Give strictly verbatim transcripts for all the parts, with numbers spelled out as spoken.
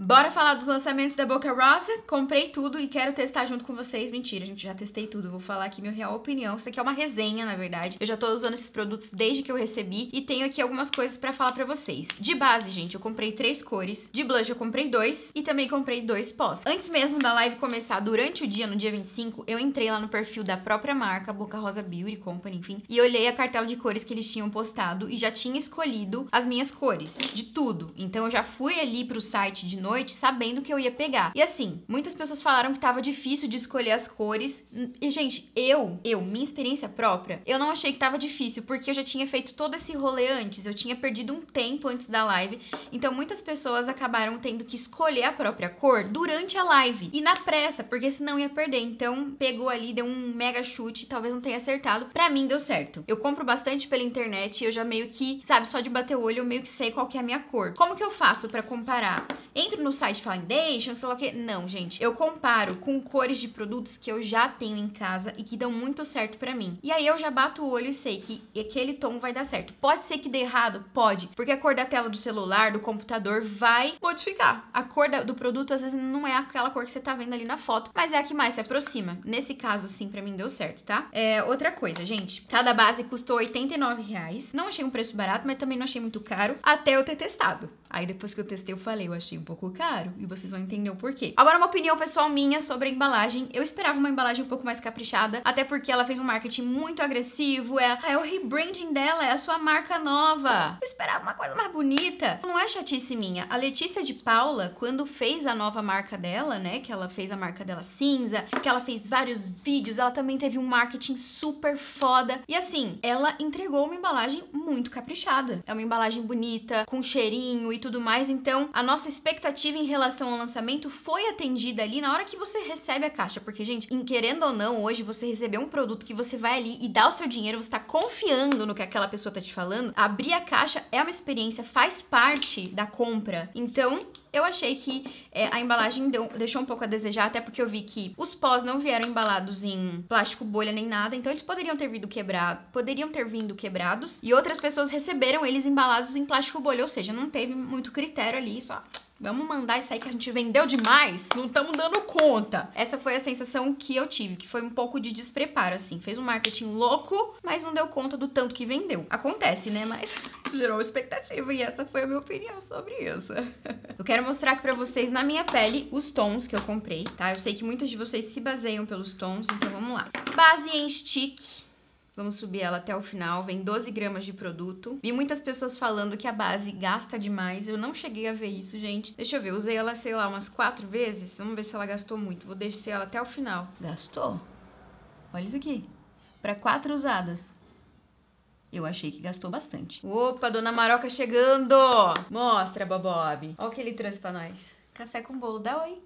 Bora falar dos lançamentos da Boca Rosa? Comprei tudo e quero testar junto com vocês. Mentira, gente, já testei tudo. Vou falar aqui minha real opinião. Isso aqui é uma resenha, na verdade. Eu já tô usando esses produtos desde que eu recebi e tenho aqui algumas coisas pra falar pra vocês. De base, gente, eu comprei três cores. De blush eu comprei dois e também comprei dois pós. Antes mesmo da live começar, durante o dia, no dia vinte e cinco, eu entrei lá no perfil da própria marca, Boca Rosa Beauty Company, enfim, e olhei a cartela de cores que eles tinham postado e já tinha escolhido as minhas cores, de tudo. Então eu já fui ali pro site de noite sabendo que eu ia pegar. E assim, muitas pessoas falaram que tava difícil de escolher as cores. E, gente, eu, eu, minha experiência própria, eu não achei que tava difícil, porque eu já tinha feito todo esse rolê antes. Eu tinha perdido um tempo antes da live. Então muitas pessoas acabaram tendo que escolher a própria cor durante a live. E na pressa, porque senão ia perder. Então pegou ali, deu um mega chute, talvez não tenha acertado. Pra mim deu certo. Eu compro bastante pela internet e eu já meio que, sabe, só de bater o olho eu meio que sei qual que é a minha cor. Como que eu faço pra comparar? Entro no site Foundation, sei lá o que. Não, gente. Eu comparo com cores de produtos que eu já tenho em casa e que dão muito certo pra mim. E aí eu já bato o olho e sei que aquele tom vai dar certo. Pode ser que dê errado? Pode. Porque a cor da tela do celular, do computador, vai modificar. A cor da, do produto, às vezes, não é aquela cor que você tá vendo ali na foto, mas é a que mais se aproxima. Nesse caso, sim, pra mim deu certo, tá? É, outra coisa, gente. Cada base custou oitenta e nove reais. Não achei um preço barato, mas também não achei muito caro, até eu ter testado. Aí depois que eu testei, eu falei, eu achei um pouco caro, e vocês vão entender o porquê. Agora, uma opinião pessoal minha sobre a embalagem. Eu esperava uma embalagem um pouco mais caprichada, até porque ela fez um marketing muito agressivo, é, é o rebranding dela, é a sua marca nova. Eu esperava uma coisa mais bonita. Não é chatice minha. A Letícia de Paula, quando fez a nova marca dela, né, que ela fez a marca dela cinza, que ela fez vários vídeos, ela também teve um marketing super foda. E assim, ela entregou uma embalagem muito caprichada. É uma embalagem bonita, com cheirinho e tudo mais. Então, a nossa expectativa em relação ao lançamento foi atendida ali na hora que você recebe a caixa. Porque, gente, em, querendo ou não, hoje você receber um produto que você vai ali e dá o seu dinheiro, você tá confiando no que aquela pessoa tá te falando, abrir a caixa é uma experiência, faz parte da compra. Então, eu achei que é, a embalagem deu, deixou um pouco a desejar, até porque eu vi que os pós não vieram embalados em plástico bolha nem nada, então eles poderiam ter vindo quebrado, poderiam ter vindo quebrados, e outras pessoas receberam eles embalados em plástico bolha, ou seja, não teve muito critério ali, só vamos mandar isso aí que a gente vendeu demais, não estamos dando conta. Essa foi a sensação que eu tive, que foi um pouco de despreparo, assim. Fez um marketing louco, mas não deu conta do tanto que vendeu. Acontece, né? Mas gerou expectativa e essa foi a minha opinião sobre isso. Eu quero mostrar aqui pra vocês na minha pele os tons que eu comprei, tá? Eu sei que muitas de vocês se baseiam pelos tons, então vamos lá. Base em stick. Vamos subir ela até o final, vem doze gramas de produto. Vi muitas pessoas falando que a base gasta demais, eu não cheguei a ver isso, gente. Deixa eu ver, usei ela, sei lá, umas quatro vezes. Vamos ver se ela gastou muito, vou descer ela até o final. Gastou? Olha isso aqui, para quatro usadas. Eu achei que gastou bastante. Opa, Dona Maroca chegando! Mostra, Bobob. Olha o que ele trouxe pra nós. Café com bolo, dá oi.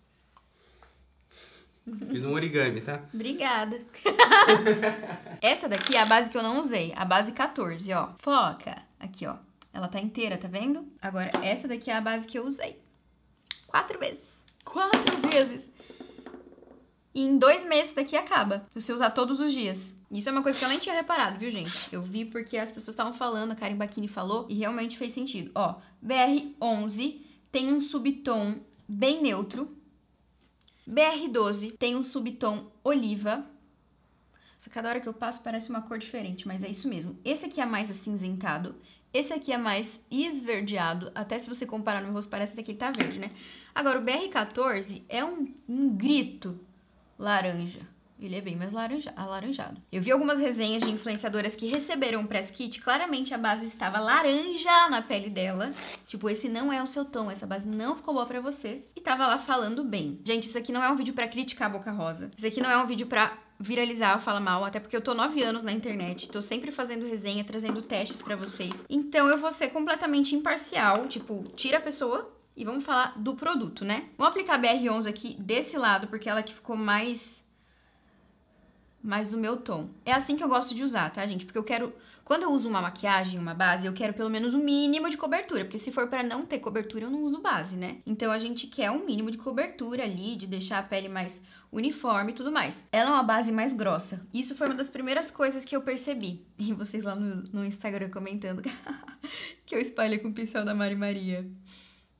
Fiz um origami, tá? Obrigada. Essa daqui é a base que eu não usei. A base quatorze, ó. Foca. Aqui, ó. Ela tá inteira, tá vendo? Agora, essa daqui é a base que eu usei. Quatro vezes. Quatro vezes. E em dois meses daqui acaba. Se você usar todos os dias. Isso é uma coisa que eu nem tinha reparado, viu, gente? Eu vi porque as pessoas estavam falando, a Karen Bacchini falou, e realmente fez sentido. Ó, B R onze tem um subtom bem neutro. B R doze tem um subtom oliva. Cada hora que eu passo parece uma cor diferente, mas é isso mesmo. Esse aqui é mais acinzentado. Esse aqui é mais esverdeado. Até se você comparar no meu rosto, parece que aqui tá verde, né? Agora, o B R quatorze é um, um grito laranja. Ele é bem mais laranja, alaranjado. Eu vi algumas resenhas de influenciadoras que receberam um press kit. Claramente a base estava laranja na pele dela. Tipo, esse não é o seu tom, essa base não ficou boa pra você. E tava lá falando bem. Gente, isso aqui não é um vídeo pra criticar a Boca Rosa. Isso aqui não é um vídeo pra viralizar, fala mal, até porque eu tô nove anos na internet, tô sempre fazendo resenha, trazendo testes pra vocês. Então eu vou ser completamente imparcial, tipo, tira a pessoa e vamos falar do produto, né? Vou aplicar a B R onze aqui desse lado, porque ela que ficou mais... mais do meu tom. É assim que eu gosto de usar, tá, gente? Porque eu quero... Quando eu uso uma maquiagem, uma base, eu quero pelo menos um mínimo de cobertura. Porque se for pra não ter cobertura, eu não uso base, né? Então, a gente quer um mínimo de cobertura ali, de deixar a pele mais uniforme e tudo mais. Ela é uma base mais grossa. Isso foi uma das primeiras coisas que eu percebi. E vocês lá no, no Instagram comentando que eu espalhei com o pincel da Mari Maria.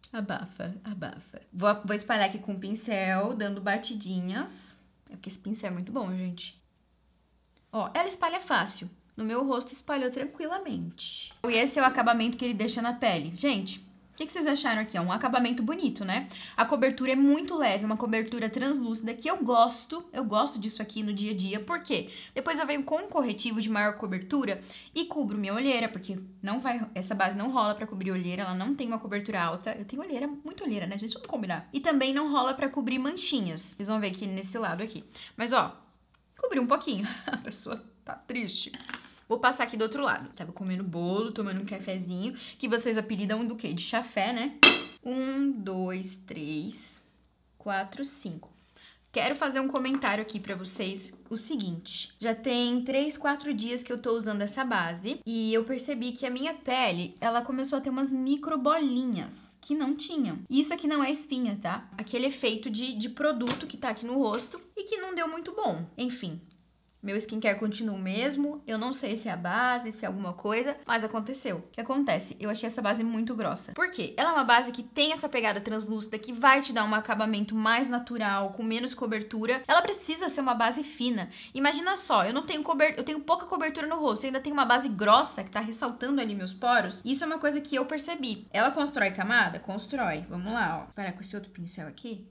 Abafa, abafa. Vou, vou espalhar aqui com o pincel, dando batidinhas. É porque esse pincel é muito bom, gente. Ó, ela espalha fácil. No meu rosto espalhou tranquilamente. E esse é o acabamento que ele deixa na pele. Gente, o que, que vocês acharam aqui? É um acabamento bonito, né? A cobertura é muito leve, uma cobertura translúcida, que eu gosto. Eu gosto disso aqui no dia a dia. Por quê? Depois eu venho com um corretivo de maior cobertura e cubro minha olheira, porque não vai, essa base não rola pra cobrir olheira, ela não tem uma cobertura alta. Eu tenho olheira, muito olheira, né, gente? Vamos combinar. E também não rola pra cobrir manchinhas. Vocês vão ver aqui nesse lado aqui. Mas, ó, cobri um pouquinho. A pessoa tá triste. Vou passar aqui do outro lado. Tava comendo bolo, tomando um cafezinho, que vocês apelidam do quê? De chafé, né? Um, dois, três, quatro, cinco. Quero fazer um comentário aqui pra vocês o seguinte. Já tem três, quatro dias que eu tô usando essa base e eu percebi que a minha pele, ela começou a ter umas micro bolinhas que não tinham. E isso aqui não é espinha, tá? Aquele efeito de, de produto que tá aqui no rosto e que não deu muito bom. Enfim. Meu skincare continua o mesmo, eu não sei se é a base, se é alguma coisa, mas aconteceu. O que acontece? Eu achei essa base muito grossa. Por quê? Ela é uma base que tem essa pegada translúcida, que vai te dar um acabamento mais natural, com menos cobertura. Ela precisa ser uma base fina. Imagina só, eu não tenho cobertura, eu tenho pouca cobertura no rosto, eu ainda tenho uma base grossa que tá ressaltando ali meus poros. Isso é uma coisa que eu percebi. Ela constrói camada? Constrói. Vamos lá, ó. Vou parar com esse outro pincel aqui.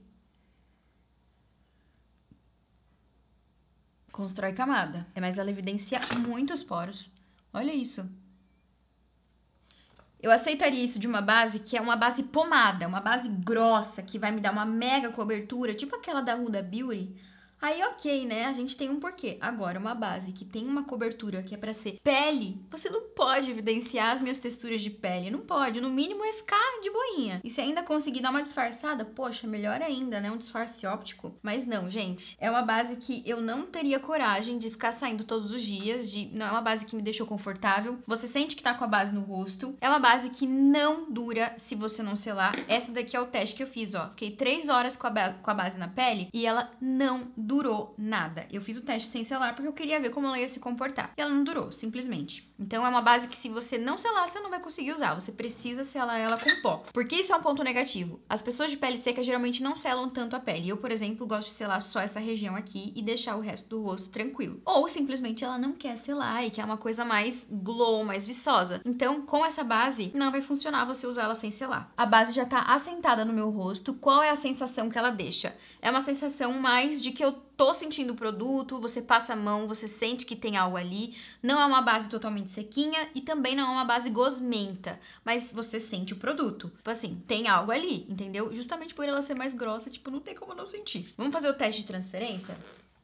Constrói camada. É, mas ela evidencia muitos poros. Olha isso. Eu aceitaria isso de uma base que é uma base pomada, uma base grossa, que vai me dar uma mega cobertura, tipo aquela da Huda Beauty. Aí, ok, né? A gente tem um porquê. Agora, uma base que tem uma cobertura que é pra ser pele, você não pode evidenciar as minhas texturas de pele. Não pode. No mínimo é ficar de boinha. E se ainda conseguir dar uma disfarçada, poxa, melhor ainda, né? Um disfarce óptico. Mas não, gente. É uma base que eu não teria coragem de ficar saindo todos os dias. De... Não é uma base que me deixou confortável. Você sente que tá com a base no rosto. É uma base que não dura se você não selar. Essa daqui é o teste que eu fiz, ó. Fiquei três horas com a, ba... com a base na pele e ela não dura. Durou nada. Eu fiz o teste sem selar porque eu queria ver como ela ia se comportar. E ela não durou, simplesmente. Então é uma base que se você não selar, você não vai conseguir usar. Você precisa selar ela com pó. Porque isso é um ponto negativo. As pessoas de pele seca geralmente não selam tanto a pele. Eu, por exemplo, gosto de selar só essa região aqui e deixar o resto do rosto tranquilo. Ou simplesmente ela não quer selar e quer uma coisa mais glow, mais viçosa. Então, com essa base, não vai funcionar você usar ela sem selar. A base já tá assentada no meu rosto. Qual é a sensação que ela deixa? É uma sensação mais de que eu tô sentindo o produto, você passa a mão, você sente que tem algo ali. Não é uma base totalmente sequinha e também não é uma base gosmenta, mas você sente o produto. Tipo assim, tem algo ali, entendeu? Justamente por ela ser mais grossa, tipo, não tem como não sentir. Vamos fazer o teste de transferência?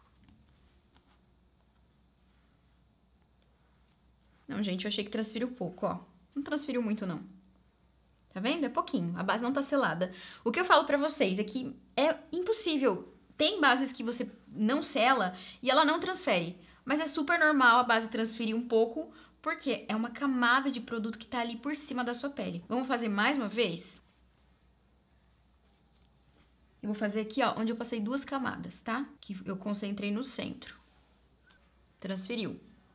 Não, gente, eu achei que transferiu pouco, ó. Não transferiu muito, não. Tá vendo? É pouquinho. A base não tá selada. O que eu falo pra vocês é que é impossível. Tem bases que você não sela e ela não transfere. Mas é super normal a base transferir um pouco, porque é uma camada de produto que tá ali por cima da sua pele. Vamos fazer mais uma vez? Eu vou fazer aqui, ó, onde eu passei duas camadas, tá? Que eu concentrei no centro. Transferiu.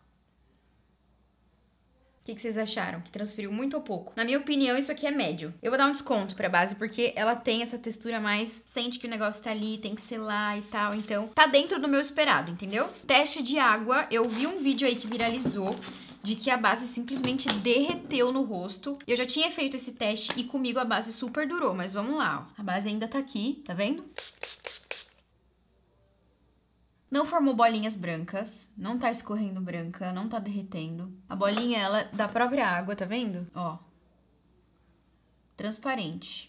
O que, que vocês acharam? Que transferiu muito ou pouco? Na minha opinião, isso aqui é médio. Eu vou dar um desconto pra base, porque ela tem essa textura mais... Sente que o negócio tá ali, tem que selar e tal. Então, tá dentro do meu esperado, entendeu? Teste de água. Eu vi um vídeo aí que viralizou de que a base simplesmente derreteu no rosto. Eu já tinha feito esse teste e comigo a base super durou. Mas vamos lá, ó. A base ainda tá aqui, tá vendo? Não formou bolinhas brancas, não tá escorrendo branca, não tá derretendo. A bolinha, ela é da própria água, tá vendo? Ó. Transparente.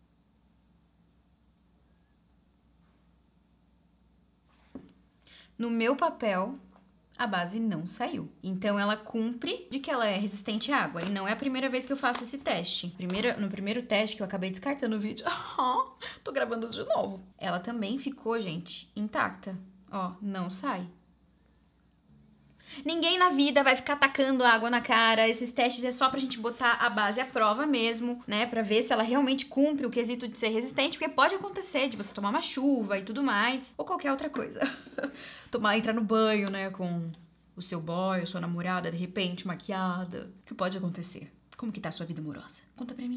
No meu papel, a base não saiu. Então, ela cumpre de que ela é resistente à água. E não é a primeira vez que eu faço esse teste. Primeiro, no primeiro teste, que eu acabei descartando o vídeo. Tô gravando de novo. Ela também ficou, gente, intacta. Ó, não sai. Ninguém na vida vai ficar tacando água na cara. Esses testes é só pra gente botar a base à prova mesmo, né? Pra ver se ela realmente cumpre o quesito de ser resistente. Porque pode acontecer de você tomar uma chuva e tudo mais. Ou qualquer outra coisa. Tomar, entrar no banho, né? Com o seu boy, a sua namorada, de repente, maquiada. O que pode acontecer? Como que tá a sua vida amorosa? Conta pra mim.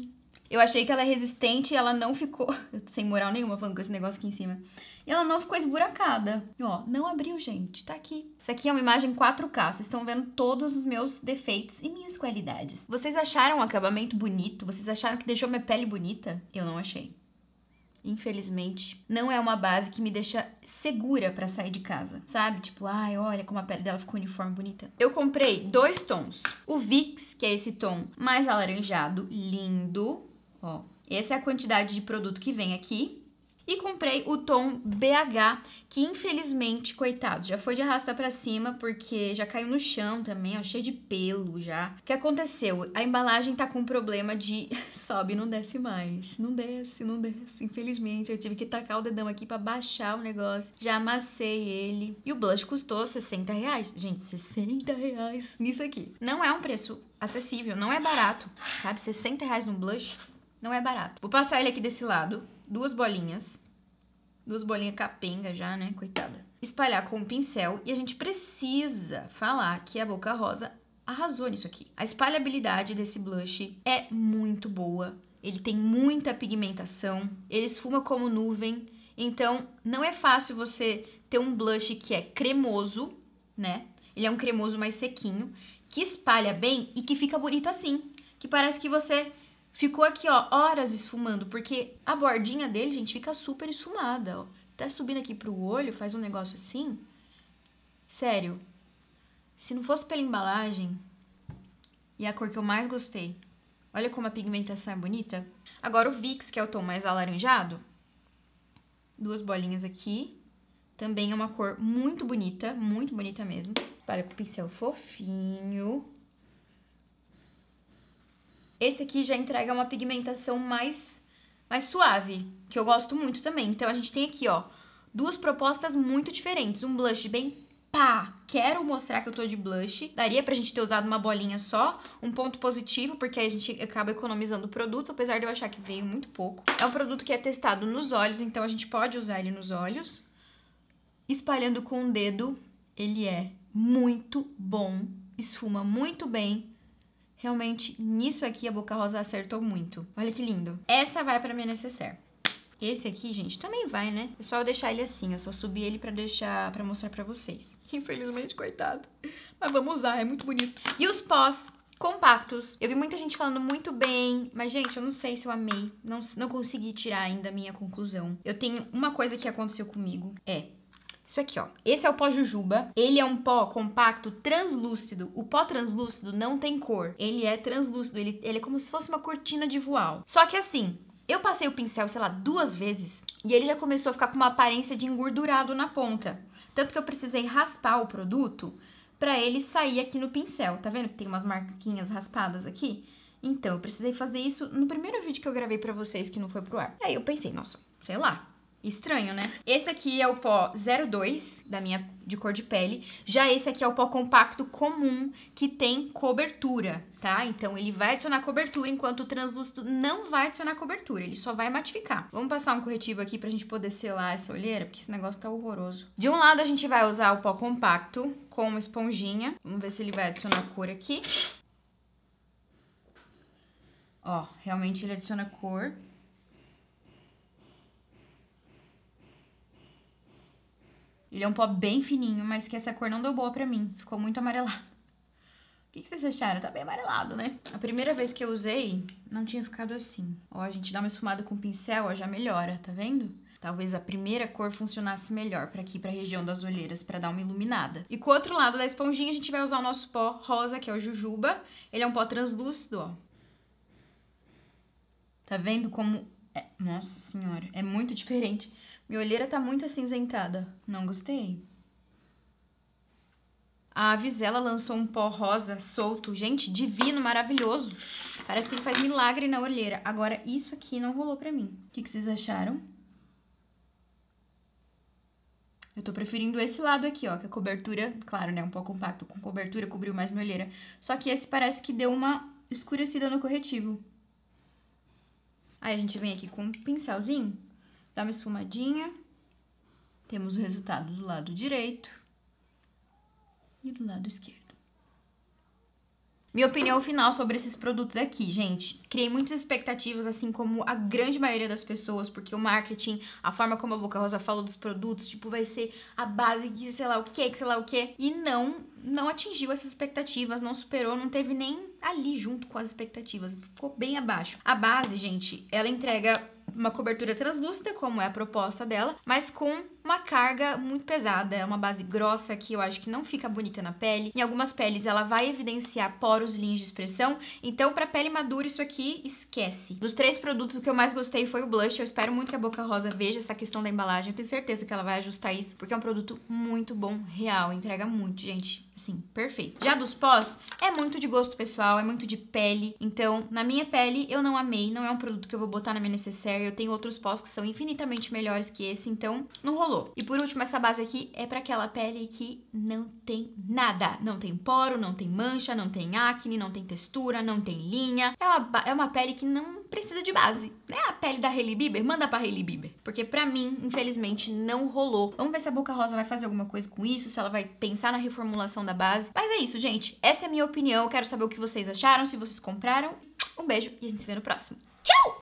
Eu achei que ela é resistente e ela não ficou... Sem moral nenhuma falando com esse negócio aqui em cima. E ela não ficou esburacada. Ó, não abriu, gente. Tá aqui. Isso aqui é uma imagem quatro K. Vocês estão vendo todos os meus defeitos e minhas qualidades. Vocês acharam o acabamento bonito? Vocês acharam que deixou minha pele bonita? Eu não achei. Infelizmente, não é uma base que me deixa segura pra sair de casa, sabe? Tipo, ai, olha como a pele dela ficou uniforme, bonita. Eu comprei dois tons. O Vicks, que é esse tom mais alaranjado, lindo. Ó, essa é a quantidade de produto que vem aqui. E comprei o tom B H, que infelizmente, coitado, já foi de arrasta pra cima, porque já caiu no chão também, ó, cheio de pelo já. O que aconteceu? A embalagem tá com problema de sobe e não desce mais. Não desce, não desce. Infelizmente, eu tive que tacar o dedão aqui pra baixar o negócio. Já amassei ele. E o blush custou sessenta reais. Gente, sessenta reais nisso aqui. Não é um preço acessível, não é barato, sabe? sessenta reais num blush não é barato. Vou passar ele aqui desse lado. Duas bolinhas. Duas bolinhas capenga já, né? Coitada. Espalhar com um pincel. E a gente precisa falar que a Boca Rosa arrasou nisso aqui. A espalhabilidade desse blush é muito boa. Ele tem muita pigmentação. Ele esfuma como nuvem. Então, não é fácil você ter um blush que é cremoso, né? Ele é um cremoso mais sequinho, que espalha bem e que fica bonito assim. Que parece que você... ficou aqui, ó, horas esfumando, porque a bordinha dele, gente, fica super esfumada, ó. Tá subindo aqui pro olho, faz um negócio assim. Sério. Se não fosse pela embalagem, e a cor que eu mais gostei. Olha como a pigmentação é bonita. Agora o Vicks, que é o tom mais alaranjado. Duas bolinhas aqui. Também é uma cor muito bonita, muito bonita mesmo. Espalha com o pincel fofinho. Esse aqui já entrega uma pigmentação mais, mais suave, que eu gosto muito também. Então, a gente tem aqui, ó, duas propostas muito diferentes. Um blush bem pá, quero mostrar que eu tô de blush. Daria pra gente ter usado uma bolinha só, um ponto positivo, porque aí a gente acaba economizando o produto, apesar de eu achar que veio muito pouco. É um produto que é testado nos olhos, então a gente pode usar ele nos olhos. Espalhando com o dedo, ele é muito bom, esfuma muito bem. Realmente, nisso aqui, a Boca Rosa acertou muito. Olha que lindo. Essa vai pra minha necessaire. Esse aqui, gente, também vai, né? É só eu deixar ele assim. Eu só subi ele pra deixar, pra mostrar pra vocês. Infelizmente, coitado. Mas vamos usar, é muito bonito. E os pós compactos. Eu vi muita gente falando muito bem, mas, gente, eu não sei se eu amei. Não, não consegui tirar ainda a minha conclusão. Eu tenho uma coisa que aconteceu comigo. É... isso aqui, ó. Esse é o pó Jujuba. Ele é um pó compacto translúcido. O pó translúcido não tem cor. Ele é translúcido. Ele, ele é como se fosse uma cortina de voal. Só que assim, eu passei o pincel, sei lá, duas vezes. E ele já começou a ficar com uma aparência de engordurado na ponta. Tanto que eu precisei raspar o produto pra ele sair aqui no pincel. Tá vendo que tem umas marquinhas raspadas aqui? Então, eu precisei fazer isso no primeiro vídeo que eu gravei pra vocês, que não foi pro ar. E aí eu pensei, nossa, sei lá. Estranho, né? Esse aqui é o pó zero dois, da minha, de cor de pele. Já esse aqui é o pó compacto comum, que tem cobertura, tá? Então, ele vai adicionar cobertura, enquanto o translúcido não vai adicionar cobertura. Ele só vai matificar. Vamos passar um corretivo aqui pra gente poder selar essa olheira, porque esse negócio tá horroroso. De um lado, a gente vai usar o pó compacto com uma esponjinha. Vamos ver se ele vai adicionar cor aqui. Ó, realmente ele adiciona cor. Ele é um pó bem fininho, mas que essa cor não deu boa pra mim. Ficou muito amarelado. O que, que vocês acharam? Tá bem amarelado, né? A primeira vez que eu usei, não tinha ficado assim. Ó, a gente dá uma esfumada com o pincel, ó, já melhora, tá vendo? Talvez a primeira cor funcionasse melhor pra aqui, pra região das olheiras, pra dar uma iluminada. E com o outro lado da esponjinha, a gente vai usar o nosso pó rosa, que é o Jujuba. Ele é um pó translúcido, ó. Tá vendo como... É... Nossa senhora, é muito diferente. Minha olheira tá muito acinzentada. Não gostei. A Avisela lançou um pó rosa solto. Gente, divino, maravilhoso. Parece que ele faz milagre na olheira. Agora, isso aqui não rolou pra mim. O que, que vocês acharam? Eu tô preferindo esse lado aqui, ó. Que a cobertura, claro, né? Um pó compacto com cobertura cobriu mais minha olheira. Só que esse parece que deu uma escurecida no corretivo. Aí a gente vem aqui com um pincelzinho. Dá uma esfumadinha. Temos o resultado do lado direito e do lado esquerdo. Minha opinião final sobre esses produtos aqui, gente. Criei muitas expectativas, assim como a grande maioria das pessoas, porque o marketing, a forma como a Boca Rosa falou dos produtos, tipo, vai ser a base de sei lá o que, que sei lá o que. E não, não atingiu essas expectativas, não superou, não teve nem ali junto com as expectativas. Ficou bem abaixo. A base, gente, ela entrega uma cobertura translúcida, como é a proposta dela, mas com uma carga muito pesada. É uma base grossa que eu acho que não fica bonita na pele. Em algumas peles ela vai evidenciar poros, linhas de expressão. Então, pra pele madura, isso aqui, esquece. Dos três produtos, o que eu mais gostei foi o blush. Eu espero muito que a Boca Rosa veja essa questão da embalagem. Eu tenho certeza que ela vai ajustar isso, porque é um produto muito bom, real. Entrega muito, gente. Assim, perfeito. Já dos pós, é muito de gosto pessoal, é muito de pele. Então, na minha pele, eu não amei. Não é um produto que eu vou botar na minha necessaire. Eu tenho outros pós que são infinitamente melhores que esse, então não rolou. E por último, essa base aqui é pra aquela pele que não tem nada. Não tem poro, não tem mancha, não tem acne, não tem textura, não tem linha. É uma, é uma pele que não precisa de base. É a pele da Hailey Bieber? Manda pra Hailey Bieber. Porque pra mim, infelizmente, não rolou. Vamos ver se a Boca Rosa vai fazer alguma coisa com isso, se ela vai pensar na reformulação da base. Mas é isso, gente. Essa é a minha opinião. Eu quero saber o que vocês acharam, se vocês compraram. Um beijo e a gente se vê no próximo. Tchau!